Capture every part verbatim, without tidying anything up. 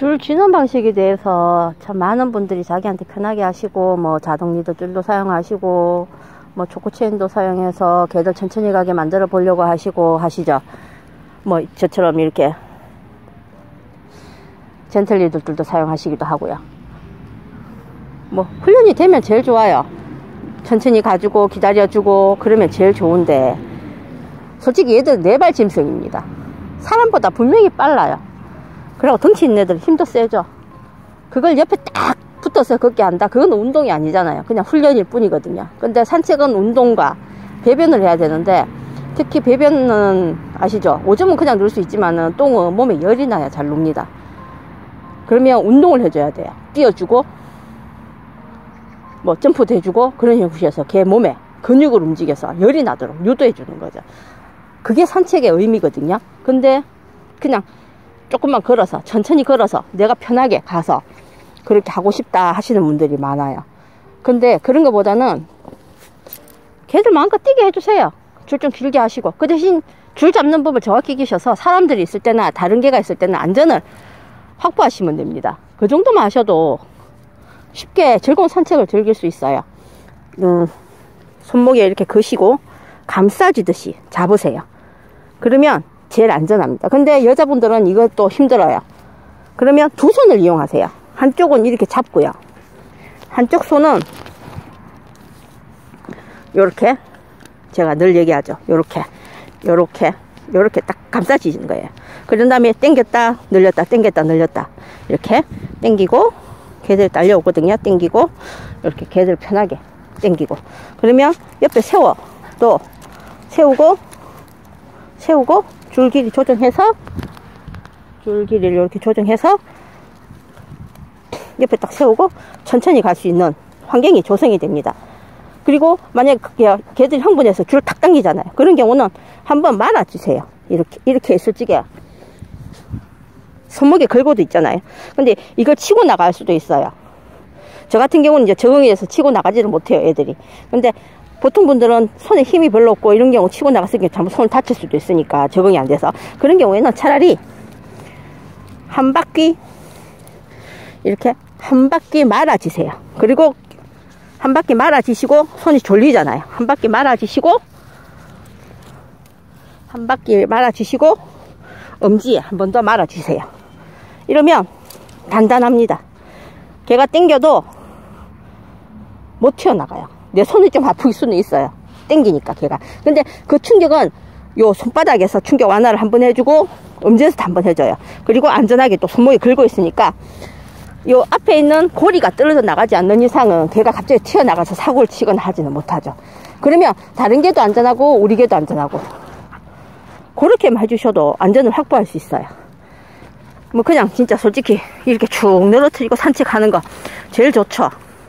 줄 진원 방식에 대해서 참 많은 분들이 자기한테 편하게 하시고, 뭐 자동 리더 줄도 사용하시고, 뭐 초코체인도 사용해서 개들 천천히 가게 만들어 보려고 하시고 하시죠. 뭐 저처럼 이렇게 젠틀 리더 줄도 사용하시기도 하고요. 뭐 훈련이 되면 제일 좋아요. 천천히 가지고 기다려주고 그러면 제일 좋은데, 솔직히 얘들 네발 짐승입니다. 사람보다 분명히 빨라요. 그리고 덩치 있는 애들 힘도 세죠. 그걸 옆에 딱 붙어서 걷게 한다, 그건 운동이 아니잖아요. 그냥 훈련일 뿐이거든요. 근데 산책은 운동과 배변을 해야 되는데, 특히 배변은 아시죠? 오줌은 그냥 넣을 수 있지만은 똥은 몸에 열이 나야 잘 놉니다. 그러면 운동을 해줘야 돼요. 뛰어주고 뭐 점프도 해주고 그런 형식에서 걔 몸에 근육을 움직여서 열이 나도록 유도해 주는 거죠. 그게 산책의 의미거든요. 근데 그냥 조금만 걸어서, 천천히 걸어서 내가 편하게 가서 그렇게 하고 싶다 하시는 분들이 많아요. 근데 그런 것보다는 걔들 마음껏 뛰게 해주세요. 줄 좀 길게 하시고, 그 대신 줄 잡는 법을 정확히 계셔서 사람들이 있을 때나 다른 개가 있을 때는 안전을 확보하시면 됩니다. 그 정도만 하셔도 쉽게 즐거운 산책을 즐길 수 있어요. 음, 손목에 이렇게 거시고 감싸지듯이 잡으세요. 그러면 제일 안전합니다. 근데 여자분들은 이것도 힘들어요. 그러면 두 손을 이용하세요. 한쪽은 이렇게 잡고요, 한쪽 손은 요렇게, 제가 늘 얘기하죠, 요렇게 요렇게 요렇게 딱 감싸지는 거예요. 그런 다음에 당겼다 늘렸다 당겼다 늘렸다 이렇게 당기고, 개들 딸려오거든요. 당기고 이렇게 개들 편하게 당기고, 그러면 옆에 세워, 또 세우고 세우고 줄 길이 조정해서, 줄 길이를 이렇게 조정해서 옆에 딱 세우고 천천히 갈 수 있는 환경이 조성이 됩니다. 그리고 만약에 개들이 흥분해서 줄 탁 당기잖아요. 그런 경우는 한번 말아주세요. 이렇게 이렇게 했을 적에 손목에 걸고도 있잖아요. 근데 이걸 치고 나갈 수도 있어요. 저 같은 경우는 이제 적응이 돼서 치고 나가지를 못해요, 애들이. 근데 보통 분들은 손에 힘이 별로 없고 이런 경우 치고 나갔을 때 잘못 손을 다칠 수도 있으니까, 적응이 안 돼서. 그런 경우에는 차라리 한 바퀴 이렇게 한 바퀴 말아지세요. 그리고 한 바퀴 말아지시고, 손이 졸리잖아요. 한 바퀴 말아지시고 한 바퀴 말아주시고 엄지에 한 번 더 말아주세요. 이러면 단단합니다. 걔가 당겨도 못 튀어나가요. 내 손이 좀 아플 수는 있어요, 당기니까 걔가. 근데 그 충격은 요 손바닥에서 충격 완화를 한번 해주고 엄지에서 한번 해줘요. 그리고 안전하게 또 손목이 걸고 있으니까 요 앞에 있는 고리가 떨어져 나가지 않는 이상은 걔가 갑자기 튀어나가서 사고를 치거나 하지는 못하죠. 그러면 다른 개도 안전하고 우리 개도 안전하고, 그렇게만 해주셔도 안전을 확보할 수 있어요. 뭐 그냥 진짜 솔직히 이렇게 쭉 늘어뜨리고 산책하는 거 제일 좋죠.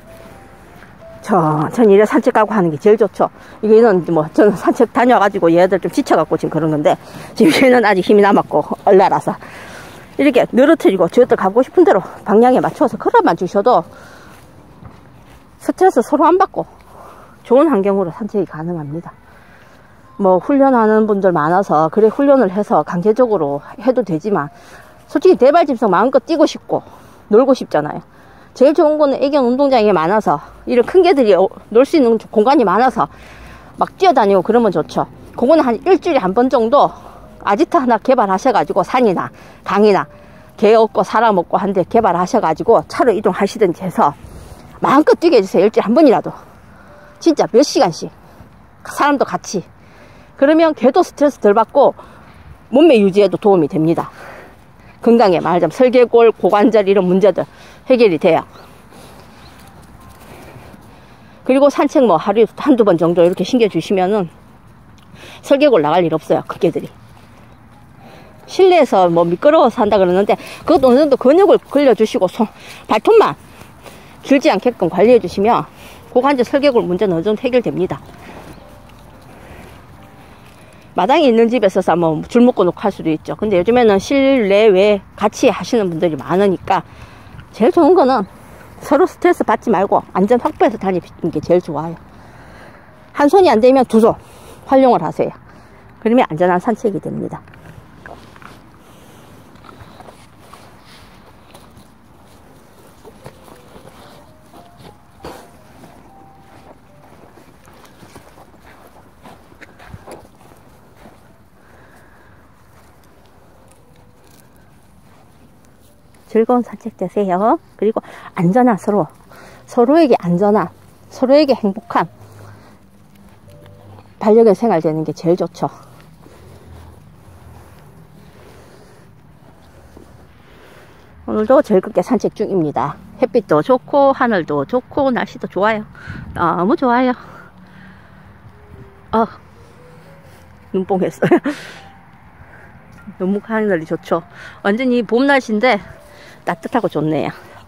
천천히 이래 산책하고 하는 게 제일 좋죠. 이게는 뭐 저는 산책 다녀가지고 얘들 좀 지쳐갖고 지금 그런 건데, 지금 얘는 아직 힘이 남았고 얼라라서 이렇게 늘어뜨리고 저희들 가고 싶은 대로 방향에 맞춰서 걸어만 주셔도 스트레스 서로 안 받고 좋은 환경으로 산책이 가능합니다. 뭐 훈련하는 분들 많아서 그래 훈련을 해서 강제적으로 해도 되지만, 솔직히 대발짐승 마음껏 뛰고 싶고 놀고 싶잖아요. 제일 좋은 거는 애견 운동장이 많아서, 이런 큰 개들이 놀 수 있는 공간이 많아서 막 뛰어다니고 그러면 좋죠. 그거는 한 일주일에 한 번 정도 아지트 하나 개발하셔가지고 산이나 강이나 개 없고 사람 없고 한데 개발하셔가지고 차로 이동하시든지 해서 마음껏 뛰게 해주세요. 일주일에 한 번이라도. 진짜 몇 시간씩 사람도 같이. 그러면 개도 스트레스 덜 받고 몸매 유지에도 도움이 됩니다. 건강에 말하자면 설계골, 고관절 이런 문제들 해결이 돼요. 그리고 산책 뭐 하루에 한두 번 정도 이렇게 신겨주시면은 설계골 나갈 일 없어요, 그 개들이. 실내에서 뭐 미끄러워서 한다 그러는데, 그것도 어느 정도 근육을 걸려주시고 손, 발톱만 길지 않게끔 관리해 주시면 고관절 설계골 문제는 어느 정도 해결됩니다. 마당에 있는 집에서 뭐 줄 묶어 놓고 할 수도 있죠. 근데 요즘에는 실내외 같이 하시는 분들이 많으니까 제일 좋은 거는 서로 스트레스 받지 말고 안전 확보해서 다니는 게 제일 좋아요. 한 손이 안 되면 두 손 활용을 하세요. 그러면 안전한 산책이 됩니다. 즐거운 산책 되세요. 그리고 안전한 서로, 서로에게 안전한, 서로에게 행복한 반려견 생활 되는 게 제일 좋죠. 오늘도 즐겁게 산책 중입니다. 햇빛도 좋고 하늘도 좋고 날씨도 좋아요. 너무 좋아요. 아, 눈뽕 했어요. 너무 하늘이 좋죠. 완전히 봄 날씨인데 따뜻하고 좋네요.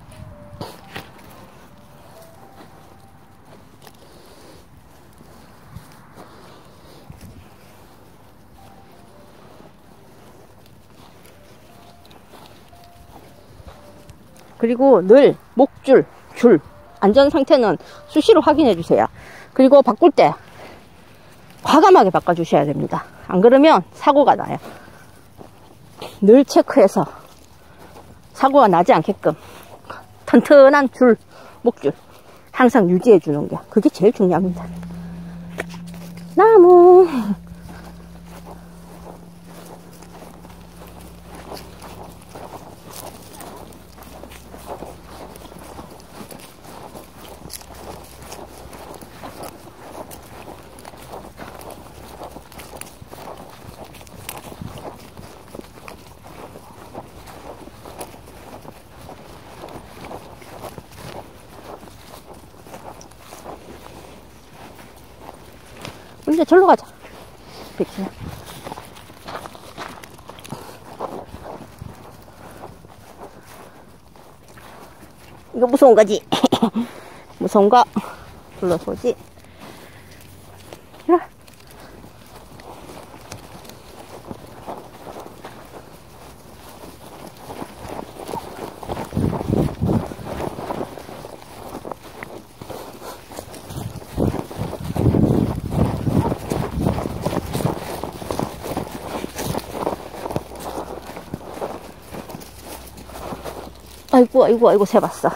그리고 늘 목줄, 줄 안전 상태는 수시로 확인해 주세요. 그리고 바꿀 때 과감하게 바꿔 주셔야 됩니다. 안 그러면 사고가 나요. 늘 체크해서 사고가 나지 않게끔 튼튼한 줄, 목줄 항상 유지해 주는 게 그게 제일 중요합니다. 나무 이제 절로 가자. 백신아. 이거 무서운 거지? 무서운 거 불러서 오지? 이리 아이고 아이고 아이고 새봤어.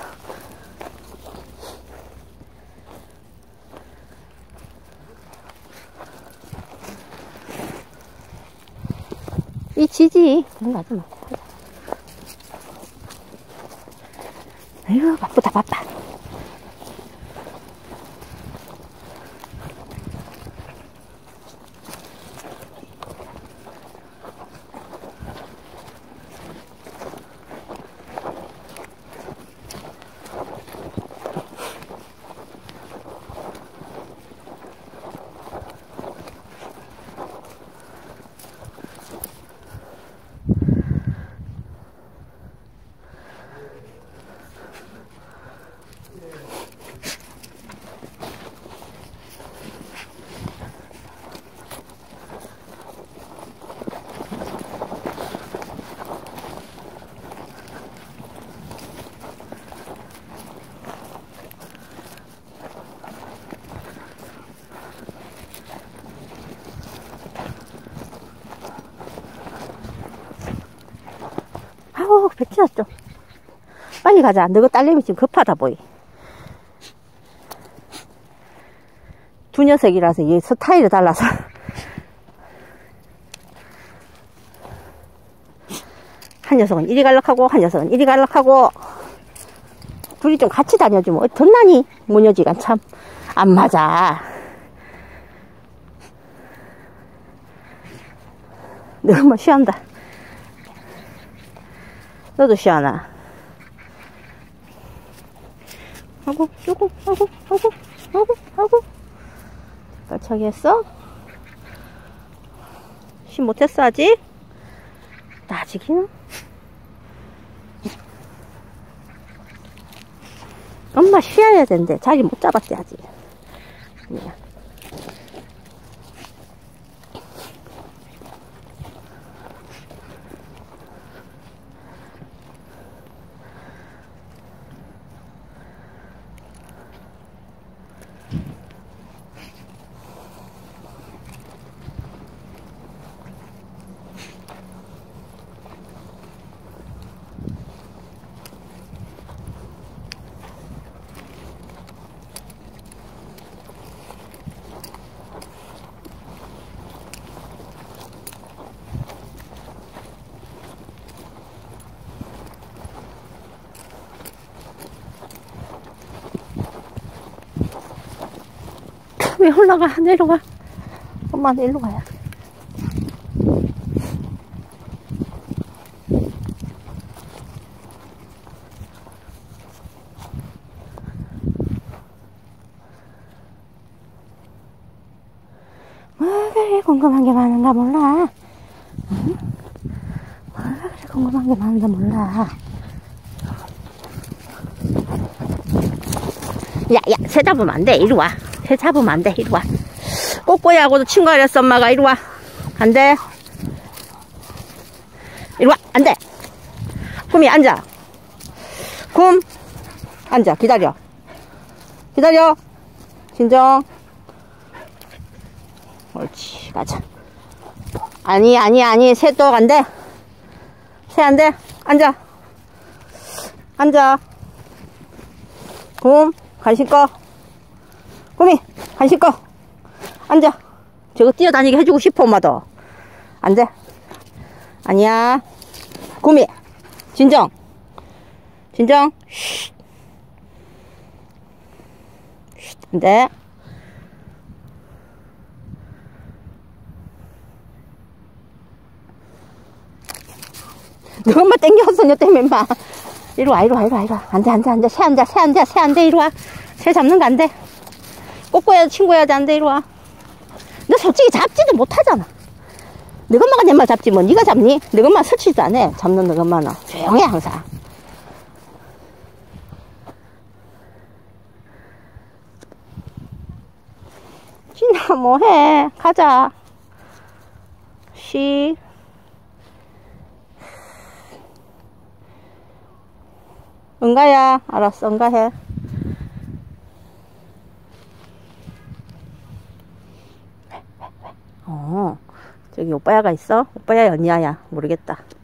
이 지지 그런 거 하지 마. 아이고 바쁘다 바빠. 아우 백지나 좀 빨리 가자. 너가 딸내미 지금 급하다 보이. 두 녀석이라서 얘 스타일이 달라서 한 녀석은 이리 갈락하고 한 녀석은 이리 갈락하고 둘이 좀 같이 다녀주면 어떡나니. 모녀지간 참 안 맞아. 너무 쉬한다. 너도 쉬하나? 하고, 요고, 하고, 하고, 하고, 하고. 빨차게 했어? 시 못했어, 아직? 아직이나? 엄마 쉬어야 된대. 자리 못 잡았대, 아직. 그냥. 왜 올라가? 내려가. 엄마 일로 가야 돼. 뭐가 그래 궁금한 게 많은가 몰라. 응? 뭐가 그래 궁금한 게 많은가 몰라. 야야 새 잡으면 안 돼. 이리 와. 새 잡으면 안 돼. 이리 와. 꼬꼬이하고도 친구하랬어 엄마가. 이리 와. 안 돼. 이리 와. 안 돼. 곰이 앉아. 곰 앉아. 기다려. 기다려. 진정. 옳지. 가자. 아니 아니 아니 새 또 안 돼. 새 안 돼. 앉아. 앉아. 곰 간식 꺼. 곰이 간식 꺼. 앉아. 저거 뛰어다니게 해주고 싶어 엄마도. 안 돼. 아니야. 곰이 진정. 진정. 쉿. 쉿. 안 돼. 너 엄마 땡겼어 너 때문에 막. 이리 와 이리 와 이리 와 이리 와. 안돼 안돼 안돼. 새 안돼 새 안돼 새 안돼. 이리 와. 새 잡는 거 안돼. 꼬꼬야 친구 해야지. 안돼. 이리 와. 너 솔직히 잡지도 못하잖아. 너가 엄마가 내 말 잡지 뭐 니가 잡니? 너가 엄마 설치도 안 해. 잡는 너가 엄마는 조용해 항상. 진아 뭐해. 가자. 쉬. 응가야. 알았어 응가해. 어 저기 오빠야가 있어? 오빠야 언니야야 모르겠다.